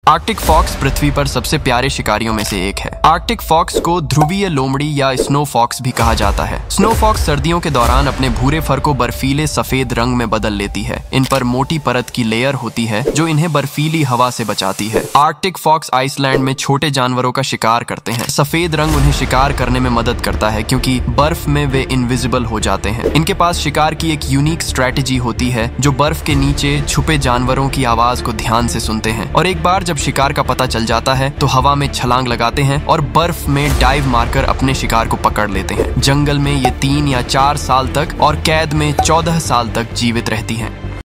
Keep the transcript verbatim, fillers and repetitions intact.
Arctic fox पृथ्वी पर सबसे प्यारे शिकारियों में से एक है। आर्कटिक फॉक्स को ध्रुवीय लोमड़ी या स्नो फॉक्स भी कहा जाता है। स्नो फॉक्स सर्दियों के दौरान अपने भूरे फर को बर्फीले सफेद रंग में बदल लेती है। इन पर मोटी परत की लेयर होती है जो इन्हें बर्फीली हवा से बचाती है। आर्कटिक फॉक्स आइसलैंड में छोटे जानवरों का शिकार करते हैं। सफेद रंग उन्हें शिकार करने में मदद करता है क्योंकि बर्फ में वे इनविजिबल हो जाते हैं। इनके पास शिकार की एक यूनिक स्ट्रेटेजी होती है जो बर्फ के नीचे छुपे जानवरों की आवाज को ध्यान से सुनते हैं और एक बार जब शिकार का पता चल जाता है तो हवा में छलांग लगाते हैं और बर्फ में डाइव मारकर अपने शिकार को पकड़ लेते हैं। जंगल में ये तीन या चार साल तक और कैद में चौदह साल तक जीवित रहती हैं।